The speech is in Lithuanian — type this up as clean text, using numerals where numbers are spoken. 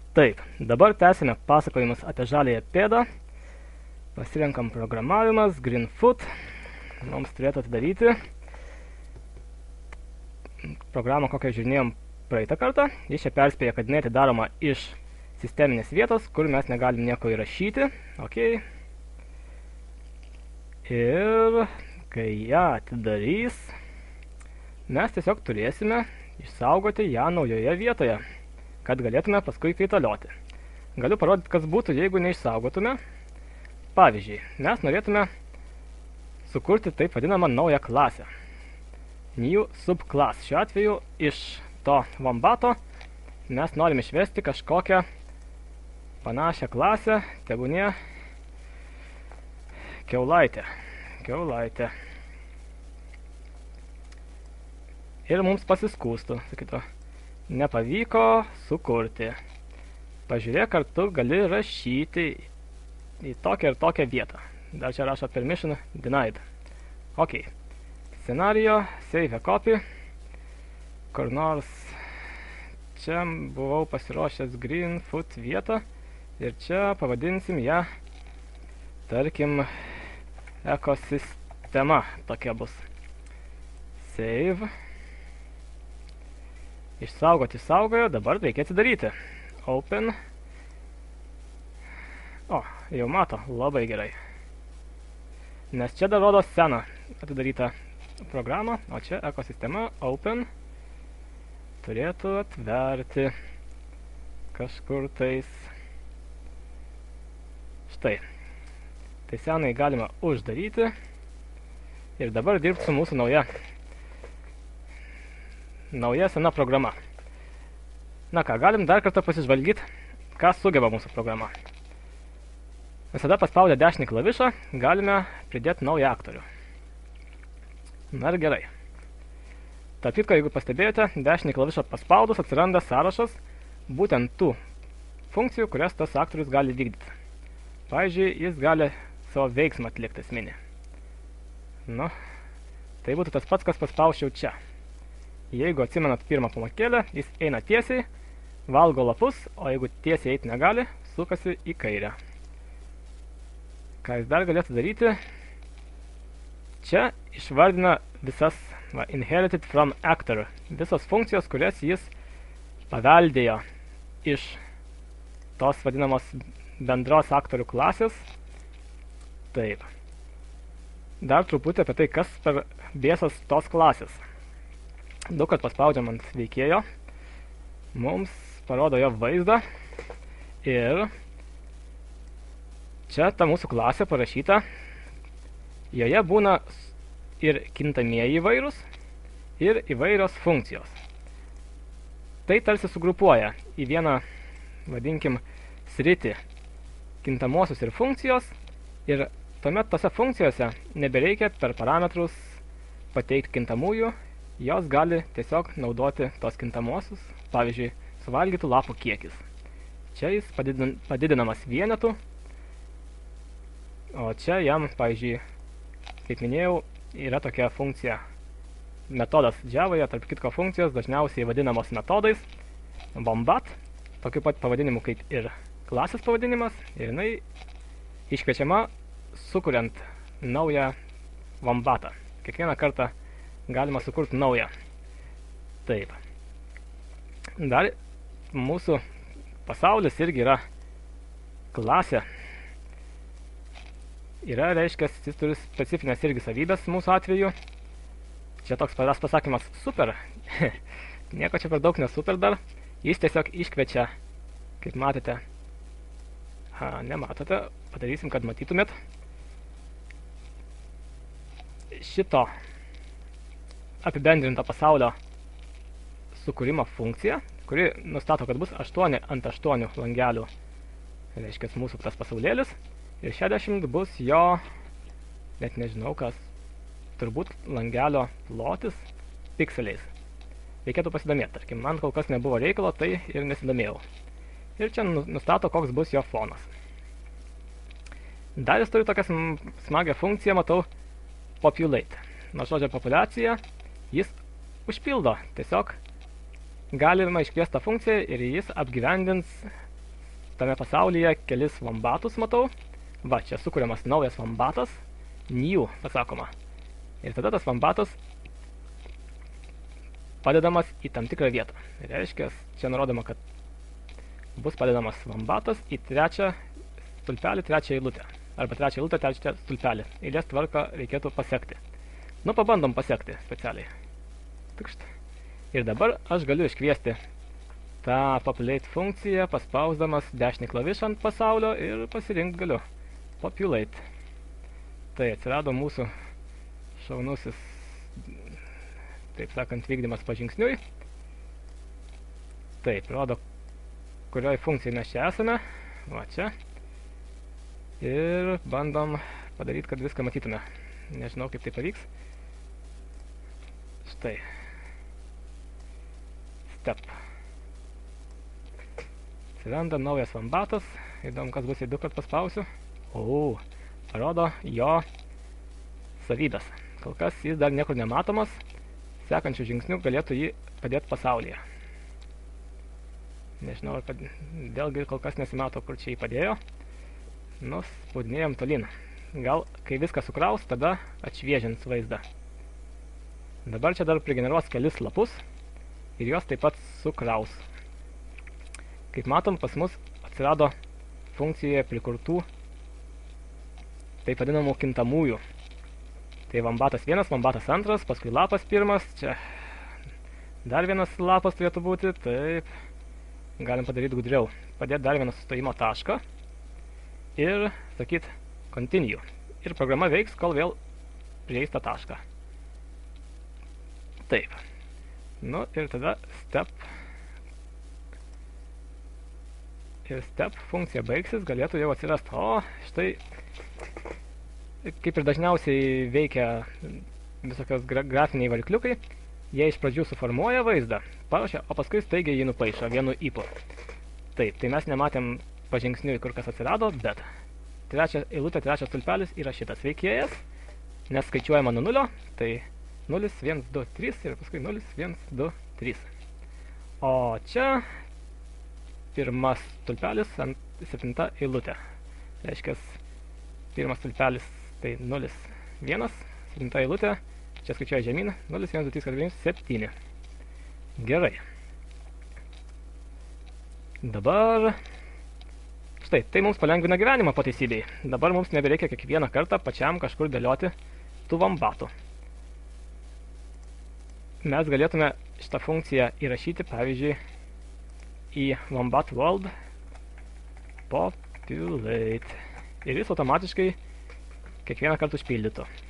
Taip, dabar tęsime pasakojimus apie žalėją pėdą. Pasirenkam programavimas, Greenfoot. Mums turėtų atidaryti programą, kokią žiūrinėjom praeitą kartą. Jis čia perspėja, kad jinai atidaroma iš sisteminės vietos, kur mes negalim nieko įrašyti. Ok. Ir kai ją atidarys, mes tiesiog turėsime išsaugoti ją naujoje vietoje, kad galėtume paskui kaitalioti. Galiu parodyti, kas būtų, jeigu neišsaugotume. Pavyzdžiui, mes norėtume sukurti taip vadinamą naują klasę. New subclass. Šiuo atveju iš to Wombato mes norim išvesti kažkokią panašią klasę, tebūnie kiaulaitė. Ir mums pasiskūstų, sakytų, nepavyko sukurti. Pažiūrėk, ar tu gali rašyti į tokią ir tokią vietą. Dar čia rašo permission denied. Ok. Scenario, save a copy. Kur nors čia buvau pasiruošęs Greenfoot vietą. Ir čia pavadinsim ją, tarkim, ekosistema. Tokia bus. Save. Išsaugoti saugojo, dabar reikia atsidaryti. Open. O, jau mato, labai gerai. Nes čia dar rodo seną atidarytą programą, o čia ekosistema, open. Turėtų atverti kažkur tais. Štai. Tai senai galima uždaryti. Ir dabar dirbti su mūsų nauja sena programa. Na ką, galim dar kartą pasižvalgyti, ką sugeba mūsų programa. Visada paspaudę dešinį klavišą galime pridėti naują aktorių. Na ir gerai. Tarp kitko, jeigu pastebėjote, dešinį klavišą paspaudus atsiranda sąrašas būtent tų funkcijų, kurias tas aktorius gali vykdyti. Pavyzdžiui, jis gali savo veiksmą atlikti esminį. Nu, tai būtų tas pats, kas paspausčiau čia. Jeigu atsimenat pirmą pamatėlę, jis eina tiesiai, valgo lapus, o jeigu tiesiai eiti negali, sukasi į kairę. Ką jis dar galėtų daryti? Čia išvardina visas inherited from actor, visos funkcijos, kurias jis paveldėjo iš tos vadinamos bendros aktorių klasės. Taip. Dar truputį apie tai, kas per bėsas tos klasės. Daug kad paspaudžiam ant veikėjo, mums parodo jo vaizdą ir čia ta mūsų klasė parašyta, joje būna ir kintamieji įvairūs ir įvairios funkcijos. Tai tarsi sugrupuoja į vieną, vadinkim, sritį kintamosios ir funkcijos ir tuomet tose funkcijose nebereikia per parametrus pateikti kintamųjų, jos gali tiesiog naudoti tos kintamosius, pavyzdžiui, suvalgytų lapų kiekis. Čia jis padidinamas vienetų, o čia jam, pavyzdžiui, kaip minėjau, yra tokia funkcija metodas Javoje, tarp kitko funkcijos dažniausiai vadinamos metodais, Wombat, tokiu pat pavadinimu kaip ir klasės pavadinimas, ir jinai iškviečiama sukuriant naują Wombatą. Kiekvieną kartą galima sukurti naują. Taip. Dar mūsų pasaulis irgi yra klasė. Yra, reiškia, jis turi specifinės irgi savybės mūsų atveju. Čia toks pasakymas super. Nieko čia per daug nesuper dar. Jis tiesiog iškviečia, kaip matėte. Nematote, padarysim, kad matytumėt. Šito apibendrinto pasaulio sukūrimo funkcija, kuri nustato, kad bus 8 ant 8 langelių, reiškia mūsų tas pasaulėlis, ir 60 bus jo, net nežinau kas, turbūt langelio plotis pikseliais. Reikėtų pasidomėti, tarkim, man kol kas nebuvo reikalo, tai ir nesidomėjau. Ir čia nustato, koks bus jo fonas. Dar jis turi tokią smagią funkciją, matau, populate. Nuo žodžio populiacija jis užpildo. Tiesiog galima iškviesti tą funkciją ir jis apgyvendins tame pasaulyje kelis vambatus matau. Va, čia sukuriamas naujas vambatas. New, pasakoma. Ir tada tas vambatas padedamas į tam tikrą vietą. Reiškia, čia nurodoma, kad bus padedamas vambatas į trečią stulpelį, trečią eilutę. Arba trečią eilutę, trečią stulpelį. Eilės tvarką reikėtų pasekti. Nu, pabandom pasekti specialiai. Tikšt. Ir dabar aš galiu iškviesti tą populate funkciją, paspausdamas dešinį klavišą ant pasaulio ir pasirinkti galiu. Populate. Tai atsirado mūsų šaunusis, taip sakant, vykdymas pažingsniui. Taip, rodo, kurioj funkcijai mes čia esame. Va čia. Ir bandom padaryti, kad viską matytume. Nežinau, kaip tai pavyks. Štai. Step. Atsiranda naujas vambatas. Įdomu, kas bus, jei 2 kart paspausiu. O, parodo jo savybės. Kol kas jis dar niekur nematomas. Sekančių žingsnių galėtų jį padėti pasaulyje. Nežinau, ar dėlgi kol kas nesimato, kur čia jį padėjo. Nu, spaudinėjom tolyn. Gal, kai viską sukraus, tada atšviežins vaizdą. Dabar čia dar prigeneruos kelis lapus ir juos taip pat sukraus. Kaip matom, pas mus atsirado funkcijoje prikurtų taip vadinamų kintamųjų. Tai vambatas 1, vambatas 2, paskui lapas 1, čia dar vienas lapas turėtų būti, taip, galim padaryti gudriau. Padėti dar vieną sustojimo tašką ir sakyt continue. Ir programa veiks, kol vėl prieis tą tašką. Taip. Nu ir tada step. Ir step funkcija baigsis, galėtų jau atsirasti. O, štai, kaip ir dažniausiai veikia visokios grafiniai varikliukai, jie iš pradžių suformuoja vaizdą, paruošia, o paskui staigiai jį nupaišo vienu ypu. Taip, tai mes nematėm pažingsniui, kur kas atsirado, bet trečia eilutė, trečias stulpelis yra šitas veikėjas, nes skaičiuojama nuo 0, tai 0, 1, 2, 3 ir paskui 0, 1, 2, 3. O čia pirmas stulpelis ant 7 eilutė. Reiškia, pirmas stulpelis tai 0, 1, 7 eilutė, čia skaičiuoja žemyn, 0, 1, 2, 3, 4, 5, 7. Gerai. Dabar, štai, tai mums palengvina gyvenimą po teisybei. Dabar mums nebereikia kiekvieną kartą pačiam kažkur dėlioti tų vambatų. Mes galėtume šitą funkciją įrašyti, pavyzdžiui, į Wombat World Populate. Ir jis automatiškai kiekvieną kartą užpildytų.